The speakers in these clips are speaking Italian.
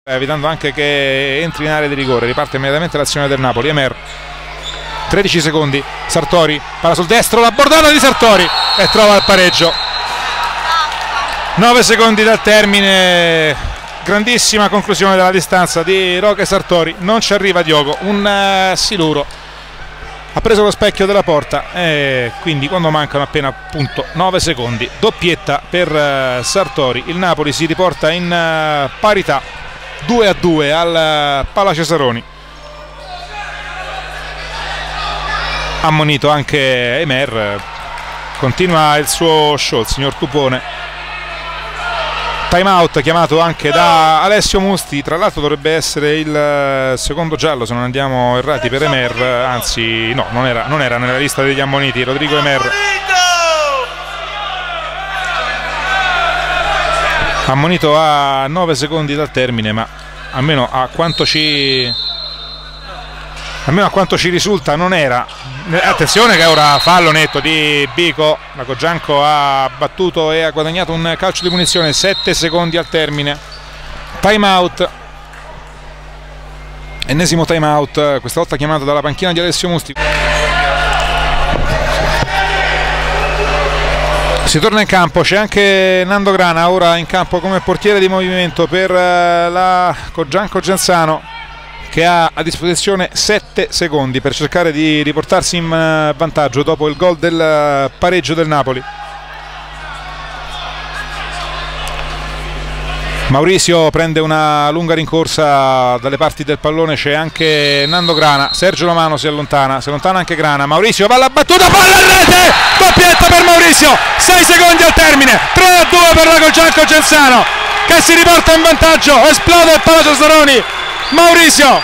evitando anche che entri in area di rigore. Riparte immediatamente l'azione del Napoli. Emer, 13 secondi, Sartori, palla sul destro, la bordata di Sartori e trova il pareggio. 9 secondi dal termine, grandissima conclusione della distanza di Roque Sartori. Non ci arriva Diogo, un siluro ha preso lo specchio della porta e quindi quando mancano appena appunto 9 secondi, doppietta per Sartori. Il Napoli si riporta in parità 2-2 al Pala Cesaroni. Ammonito anche Emer, continua il suo show il signor Tupone. Time out chiamato anche da Alessio Musti, tra l'altro dovrebbe essere il secondo giallo se non andiamo errati per Emer, anzi no, non era nella lista degli ammoniti. Rodrigo Emer ammonito a 9 secondi dal termine, ma almeno a quanto ci risulta non era. Attenzione che ora fallo netto di Bico, la Cogianco ha battuto e ha guadagnato un calcio di punizione. 7 secondi al termine, time out, ennesimo time out, questa volta chiamato dalla panchina di Alessio Musti. Si torna in campo, c'è anche Nando Grana ora in campo come portiere di movimento per la Cogianco Genzano, che ha a disposizione 7 secondi per cercare di riportarsi in vantaggio dopo il gol del pareggio del Napoli. Maurizio prende una lunga rincorsa dalle parti del pallone, c'è anche Nando Grana, Sergio Romano si allontana anche Grana, Maurizio va alla battuta, palla in rete, doppietta per Maurizio, 6 secondi al termine, 3-2 per la Cogianco Genzano che si riporta in vantaggio, esplode il Pala Cesaroni. Maurizio,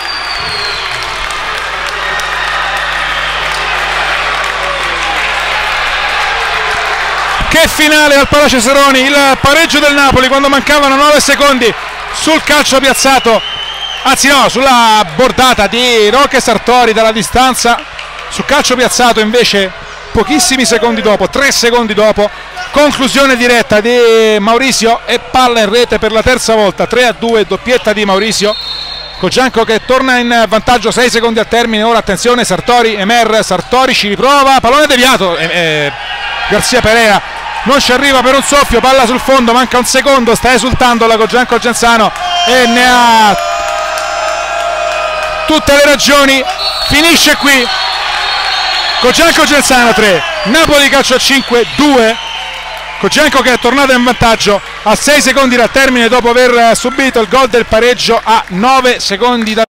che finale al Pala Cesaroni, il pareggio del Napoli quando mancavano 9 secondi sul calcio piazzato, anzi no, sulla bordata di Roque Sartori dalla distanza. Sul calcio piazzato invece pochissimi secondi dopo, 3 secondi dopo, conclusione diretta di Maurizio e palla in rete per la terza volta. 3-2, doppietta di Maurizio. Cogianco che torna in vantaggio, 6 secondi al termine. Ora attenzione, Sartori, Emer, Sartori ci riprova, pallone deviato, Garcia Perea non ci arriva per un soffio, palla sul fondo, manca un secondo, sta esultando la Cogianco Genzano e ne ha tutte le ragioni. Finisce qui Cogianco Genzano 3, Napoli calcio a 5 2. Cogianco che è tornato in vantaggio a 6 secondi dal termine dopo aver subito il gol del pareggio a 9 secondi dal